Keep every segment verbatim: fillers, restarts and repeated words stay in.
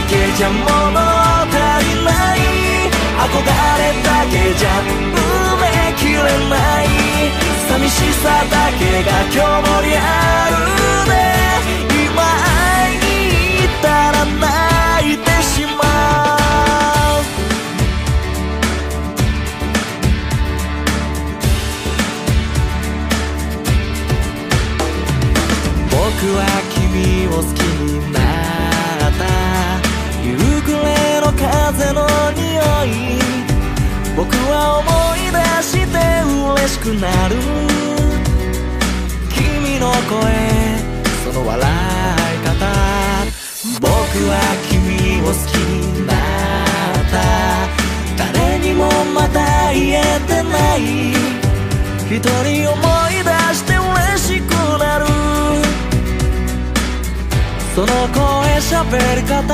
けじゃ物足りない、憧れだけじゃ埋めきれない、寂しさだけが今日もりあるね。今会いに行ったら泣いてしまう。僕は君を好きになった、夕暮れの風の匂い、僕は思い出して嬉しくなる。君の声、その笑い方、僕は君を好きになった、誰にもまだ言えてない、一人思い出して嬉しくなる。その声喋り方、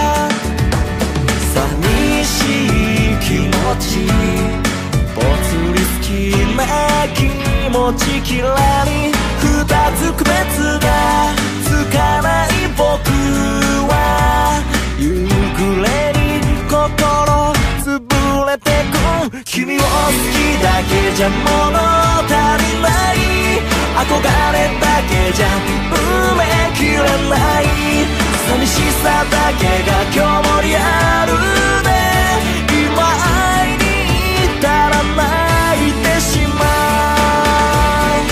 寂しい気持ち、ぽつり好きな気持ち、きらり二つ区別がつかない僕は、夕暮れに心潰れてく。君を好きだけじゃ物足りない、憧れだけじゃ埋めきれない、寂しさだけが今日もりあるね。今会いに行ったら泣いてしまう。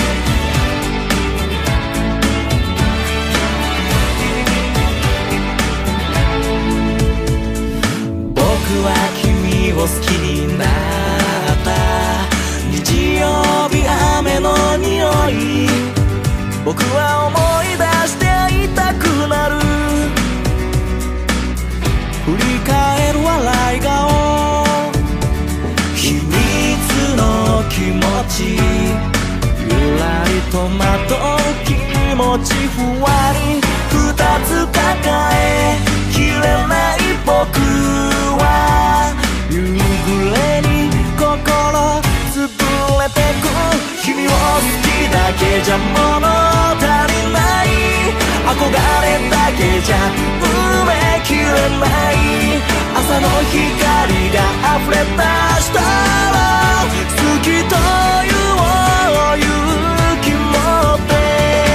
僕は君を好きになった、日曜日雨の匂い、僕は思い出して会いたくなる。振り返る笑い顔、秘密の気持ち、ゆらりとまとう気持ち、ふわり二つ抱えきれない僕は、夕暮れに心潰れてく。君を好きだけじゃ物足りない、憧れだけじゃ埋めきれない、朝の光が溢れ出したら好きという勇気持って、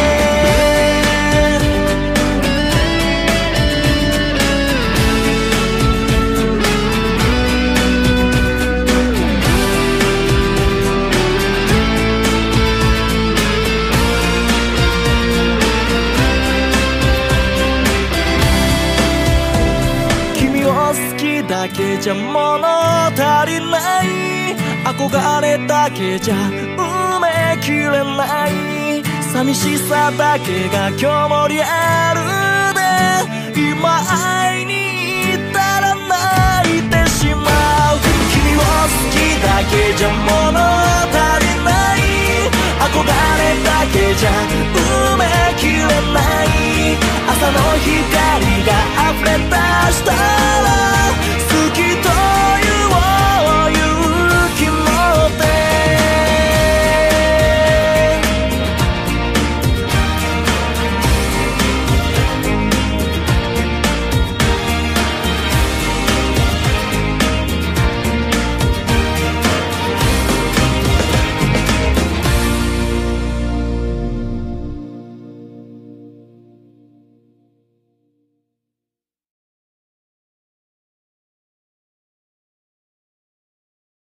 だけじゃ物足りない、憧れだけじゃ埋めきれない、寂しさだけが今日もりあるね。今会いに行ったら泣いてしまう。君を好きだけじゃ物足りない、憧れだけじゃ埋めきれない、朝の光が溢れ出したら